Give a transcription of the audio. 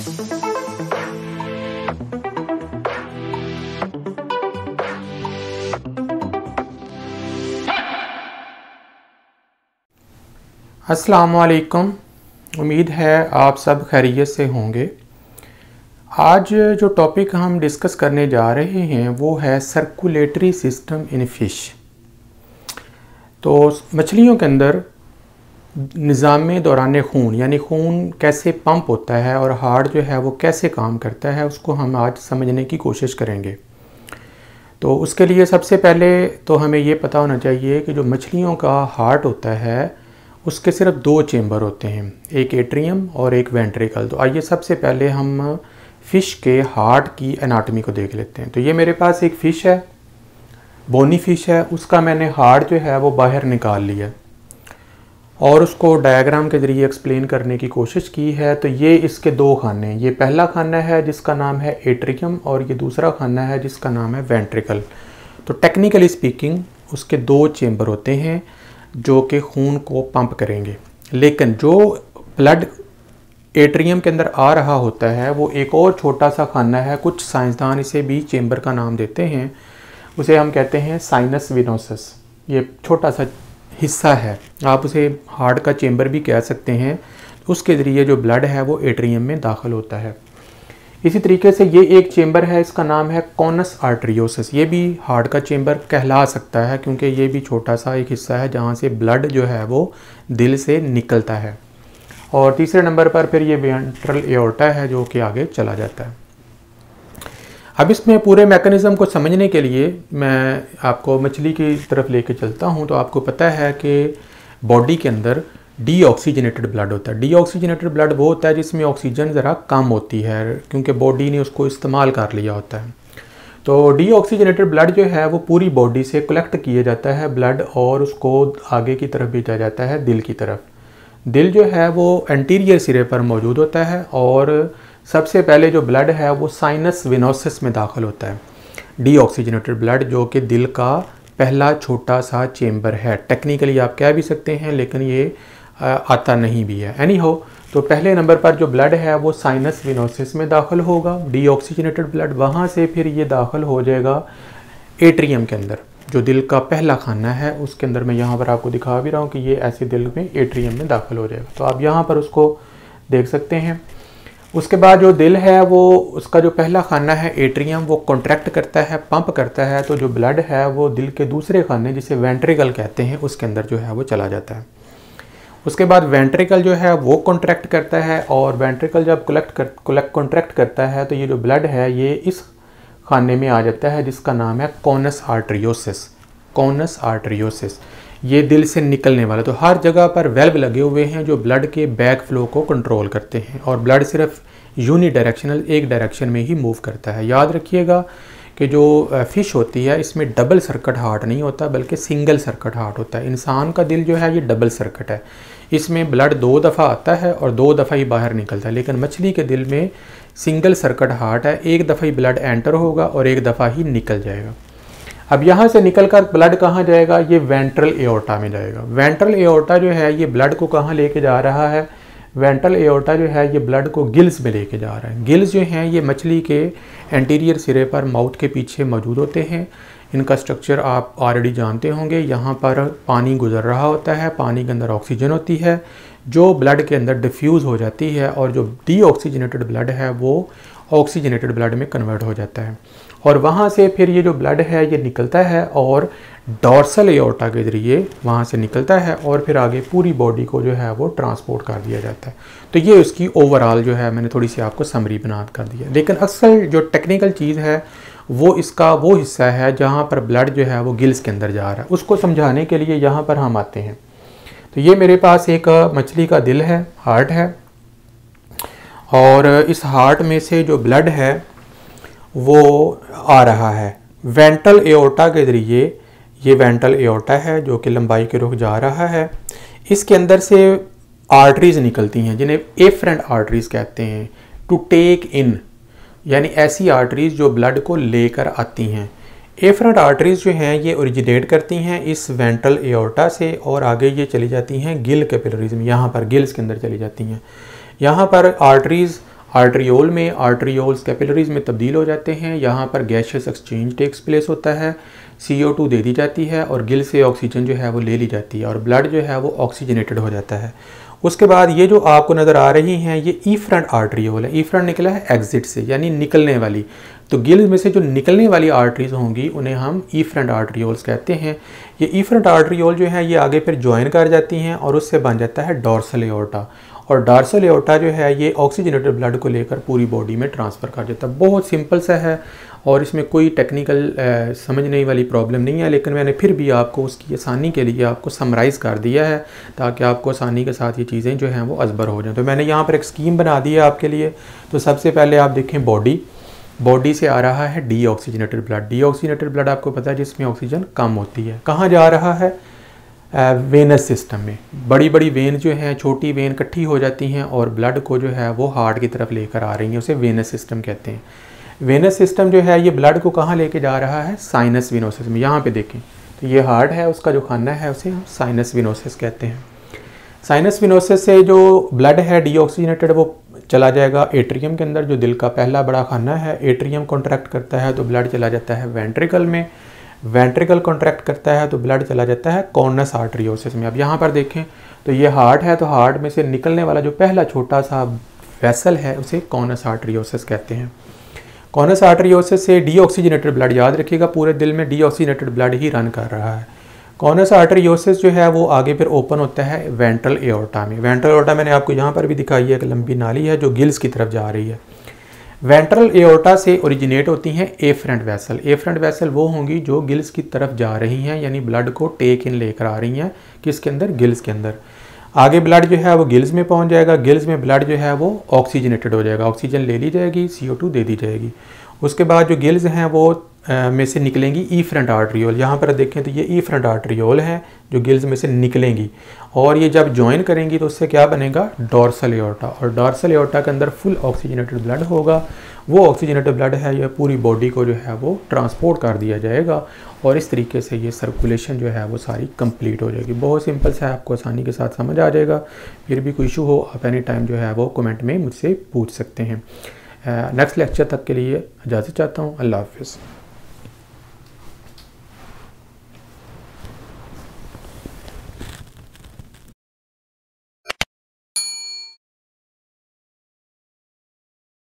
अस्सलाम वालेकुम। उम्मीद है आप सब खैरियत से होंगे। आज जो टॉपिक हम डिस्कस करने जा रहे हैं वो है सर्कुलेटरी सिस्टम इन फ़िश। तो मछलियों के अंदर निज़ाम दौरान खून यानी खून कैसे पंप होता है और हार्ट जो है वो कैसे काम करता है, उसको हम आज समझने की कोशिश करेंगे। तो उसके लिए सबसे पहले तो हमें ये पता होना चाहिए कि जो मछलियों का हार्ट होता है उसके सिर्फ दो चेंबर होते हैं, एक एट्रियम और एक वेंट्रिकल। तो आइए सबसे पहले हम फ़िश के हार्ट की एनाटॉमी को देख लेते हैं। तो ये मेरे पास एक फ़िश है, बोनी फ़िश है, उसका मैंने हार्ट जो है वो बाहर निकाल लिया और उसको डायग्राम के ज़रिए एक्सप्लेन करने की कोशिश की है। तो ये इसके दो खाने हैं, ये पहला खाना है जिसका नाम है एट्रियम और ये दूसरा खाना है जिसका नाम है वेंट्रिकल। तो टेक्निकली स्पीकिंग उसके दो चेंबर होते हैं जो कि खून को पंप करेंगे, लेकिन जो ब्लड एट्रियम के अंदर आ रहा होता है वो एक और छोटा सा खाना है, कुछ साइंसदान इसे भी चेंबर का नाम देते हैं, उसे हम कहते हैं साइनस वेनोसस। ये छोटा सा हिस्सा है, आप उसे हार्ट का चेंबर भी कह सकते हैं। उसके ज़रिए जो ब्लड है वो एट्रियम में दाखिल होता है। इसी तरीके से ये एक चेंबर है, इसका नाम है कॉनस आर्टरियोसिस। ये भी हार्ट का चेंबर कहला सकता है क्योंकि ये भी छोटा सा एक हिस्सा है जहाँ से ब्लड जो है वो दिल से निकलता है। और तीसरे नंबर पर फिर ये वेंट्रल एओर्टा है जो कि आगे चला जाता है। अब इसमें पूरे मैकेनिज़्म को समझने के लिए मैं आपको मछली की तरफ लेके चलता हूँ। तो आपको पता है कि बॉडी के अंदर डीऑक्सीजनेटेड ब्लड होता है। डीऑक्सीजनेटेड ब्लड वो होता है जिसमें ऑक्सीजन ज़रा कम होती है क्योंकि बॉडी ने उसको इस्तेमाल कर लिया होता है। तो डीऑक्सीजनेटेड ब्लड जो है वो पूरी बॉडी से कलेक्ट किया जाता है ब्लड और उसको आगे की तरफ भेजा जाता है दिल की तरफ। दिल जो है वो एंटीरियर सिरे पर मौजूद होता है और सबसे पहले जो ब्लड है वो साइनस वेनोसस में दाखिल होता है। डीऑक्सीजनेटेड ब्लड जो कि दिल का पहला छोटा सा चेंबर है, टेक्निकली आप कह भी सकते हैं लेकिन ये आता नहीं भी है। एनी हो, तो पहले नंबर पर जो ब्लड है वो साइनस वेनोसिस में दाखिल होगा, डीऑक्सीजनेटेड ब्लड। वहाँ से फिर ये दाखिल हो जाएगा एट्रियम के अंदर, जो दिल का पहला खाना है उसके अंदर। मैं यहाँ पर आपको दिखा भी रहा हूँ कि ये ऐसे दिल में एट्रियम में दाखिल हो जाएगा। तो आप यहाँ पर उसको देख सकते हैं। उसके बाद जो दिल है वो उसका जो पहला खाना है एट्रियम वो कॉन्ट्रैक्ट करता है, पंप करता है। तो जो ब्लड है वो दिल के दूसरे खाने जिसे वेंट्रिकल कहते हैं उसके अंदर जो है वो चला जाता है। उसके बाद वेंट्रिकल जो है वो कॉन्ट्रैक्ट करता है और वेंट्रिकल जब कॉन्ट्रैक्ट करता है तो ये जो ब्लड है ये इस खाने में आ जाता है जिसका नाम है कॉनस आर्टरियोसिस। कॉनस आर्टरियोसिस ये दिल से निकलने वाला। तो हर जगह पर वेल्व लगे हुए हैं जो ब्लड के बैक फ्लो को कंट्रोल करते हैं और ब्लड सिर्फ यूनिडायरेक्शनल एक डायरेक्शन में ही मूव करता है। याद रखिएगा कि जो फ़िश होती है इसमें डबल सर्किट हार्ट नहीं होता बल्कि सिंगल सर्किट हार्ट होता है। इंसान का दिल जो है ये डबल सर्किट है, इसमें ब्लड दो दफ़ा आता है और दो दफ़ा ही बाहर निकलता है। लेकिन मछली के दिल में सिंगल सर्किट हार्ट है, एक दफ़ा ही ब्लड एंटर होगा और एक दफ़ा ही निकल जाएगा। अब यहाँ से निकलकर ब्लड कहाँ जाएगा? ये वेंट्रल एओर्टा में जाएगा। वेंट्रल एओर्टा जो है ये ब्लड को कहाँ लेके जा रहा है? वेंट्रल एओर्टा जो है ये ब्लड को गिल्स में लेके जा रहा है। गिल्स जो हैं ये मछली के एंटीरियर सिरे पर माउथ के पीछे मौजूद होते हैं। इनका स्ट्रक्चर आप ऑलरेडी जानते होंगे। यहाँ पर पानी गुजर रहा होता है, पानी के अंदर ऑक्सीजन होती है जो ब्लड के अंदर डिफ्यूज़ हो जाती है और जो डीऑक्सीजनेटेड ब्लड है वो ऑक्सीजनेटेड ब्लड में कन्वर्ट हो जाता है। और वहाँ से फिर ये जो ब्लड है ये निकलता है और डॉर्सल एओर्टा के ज़रिए वहाँ से निकलता है और फिर आगे पूरी बॉडी को जो है वो ट्रांसपोर्ट कर दिया जाता है। तो ये उसकी ओवरऑल जो है मैंने थोड़ी सी आपको समरी बना कर दिया। लेकिन अक्सर जो टेक्निकल चीज़ है वो इसका वो हिस्सा है जहाँ पर ब्लड जो है वो गिल्स के अंदर जा रहा है। उसको समझाने के लिए यहाँ पर हम आते हैं। तो ये मेरे पास एक मछली का दिल है, हार्ट है, और इस हार्ट में से जो ब्लड है वो आ रहा है वेंट्रल एओर्टा के ज़रिए। ये वेंट्रल एओर्टा है जो कि लंबाई के रुख जा रहा है। इसके अंदर से आर्टरीज निकलती हैं जिन्हें एफरेंट आर्टरीज कहते हैं, टू टेक इन, यानी ऐसी आर्टरीज जो ब्लड को लेकर आती हैं। एफरेंट आर्टरीज जो हैं ये ओरिजिनेट करती हैं इस वेंट्रल एओर्टा से और आगे ये चली जाती हैं गिल कैपिलरीज में, यहाँ पर गिल्स के अंदर चली जाती हैं। यहाँ पर आर्टरीज आर्ट्रियोल में आर्ट्रियोल्स कैपिलरीज में तब्दील हो जाते हैं, यहाँ पर गैशियस एक्सचेंज टेक्स प्लेस होता है, CO2 दे दी जाती है और गिल से ऑक्सीजन जो है वो ले ली जाती है और ब्लड जो है वो ऑक्सीजनेटेड हो जाता है। उसके बाद ये जो आपको नज़र आ रही हैं ये इफ्रंट आर्ट्रियोल है। इफ्रंट निकला है एग्जिट से, यानी निकलने वाली। तो गिल में से जो निकलने वाली आर्टरीज होंगी उन्हें हम इफ्रंट आर्ट्रियोल्स कहते हैं। ये इफ्रंट आर्ट्रियोल जो है ये आगे फिर ज्वाइन कर जाती हैं और उससे बन जाता है डॉर्सल एओर्टा। और डॉर्सल एओर्टा जो है ये ऑक्सीजनेटेड ब्लड को लेकर पूरी बॉडी में ट्रांसफ़र कर देता है। बहुत सिंपल सा है और इसमें कोई टेक्निकल समझने वाली प्रॉब्लम नहीं है, लेकिन मैंने फिर भी आपको उसकी आसानी के लिए आपको समराइज़ कर दिया है ताकि आपको आसानी के साथ ये चीज़ें जो हैं वो अजबर हो जाएं। तो मैंने यहाँ पर एक स्कीम बना दी है आपके लिए। तो सबसे पहले आप देखें बॉडी से आ रहा है डीऑक्सीजनेटेड ब्लड। डीऑक्सीजनेटेड ब्लड आपको पता है जिसमें ऑक्सीजन कम होती है। कहाँ जा रहा है? वेनस सिस्टम में। बड़ी बड़ी वेन जो हैं, छोटी वेन इकट्ठी हो जाती हैं और ब्लड को जो है वो हार्ट की तरफ लेकर आ रही हैं, उसे वेनस सिस्टम कहते हैं। वेनस सिस्टम जो है ये ब्लड को कहाँ लेके जा रहा है? साइनस विनोसिस में। यहाँ पे देखें तो ये हार्ट है, उसका जो खाना है उसे हम साइनस विनोसिस कहते हैं। साइनस विनोसिस से जो ब्लड है डीऑक्सीजनेटेड वो चला जाएगा एट्रियम के अंदर, जो दिल का पहला बड़ा खाना है। एट्रियम कॉन्ट्रैक्ट करता है तो ब्लड चला जाता है वेंट्रिकल में। वेंट्रिकल कॉन्ट्रैक्ट करता है तो ब्लड चला जाता है कॉर्नस आर्टरियोसिस में। अब यहाँ पर देखें तो ये हार्ट है, तो हार्ट में से निकलने वाला जो पहला छोटा सा वेसल है उसे कॉर्नस आर्टरियोसिस कहते हैं। कॉर्नस आर्टरियोसिस से डीऑक्सीजनेटेड ब्लड, याद रखिएगा पूरे दिल में डीऑक्सीजनेटेड ब्लड ही रन कर रहा है। कॉर्नस आर्टरियोसिस जो है वो आगे फिर ओपन होता है वेंट्रल एओर्टा में। वेंट्रल एओर्टा मैंने आपको यहाँ पर भी दिखाई है, एक लंबी नाली है जो गिल्स की तरफ जा रही है। वेंट्रल एओर्टा से ओरिजिनेट होती हैं एफरेंट वेसल। एफरेंट वेसल वो होंगी जो गिल्स की तरफ जा रही हैं, यानी ब्लड को टेक इन लेकर आ रही हैं। किसके अंदर? गिल्स के अंदर। आगे ब्लड जो है वो गिल्स में पहुंच जाएगा। गिल्स में ब्लड जो है वो ऑक्सीजनेटेड हो जाएगा, ऑक्सीजन ले ली जाएगी, CO2 दे दी जाएगी। उसके बाद जो गिल्स हैं वो में से निकलेंगी इफ्रंट आर्ट्रियोल। यहाँ पर देखें तो ये इफ्रंट आर्ट्रियोल हैं जो गिल्स में से निकलेंगी और ये जब ज्वाइन करेंगी तो उससे क्या बनेगा? Dorsal aorta. और डॉर्सल एओर्टा के अंदर फुल ऑक्सीजनेटेड ब्लड होगा। वो ऑक्सीजनेटेड ब्लड है ये पूरी बॉडी को जो है वो ट्रांसपोर्ट कर दिया जाएगा और इस तरीके से ये सर्कुलेशन जो है वो सारी कंप्लीट हो जाएगी। बहुत सिंपल सा है, आपको आसानी के साथ समझ आ जाएगा। फिर भी कोई इशू हो आप एनी टाइम जो है वो कमेंट में मुझसे पूछ सकते हैं। नेक्स्ट लेक्चर तक के लिए इजाज़त चाहता हूँ। अल्लाह हाफ़िज़।